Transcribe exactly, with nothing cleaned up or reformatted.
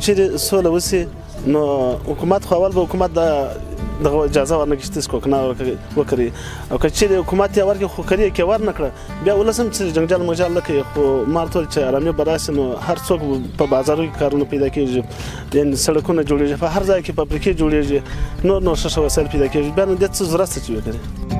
چیرې سوله وشي نو حکومت خو اول به حکومت د دغه اجازه ورنکړي چې تاسو کوکنه وکړي او که چیرې حکومت یې ورکړي خو کري کې ورنه کړه بیا ولس هم چې جنګجال مجال نه کوي خو ما ورته ویل چې ارامي به راشي نو هر څوک په بازارو کې کارونه پیدا کېږي یعنې سړکونه جوړېږي په هر ځای کې فابریکې جوړېږي نور نور ښه ښه وسایل پیدا کېږي بیا نو دې څه ضرورت شته چې وکړي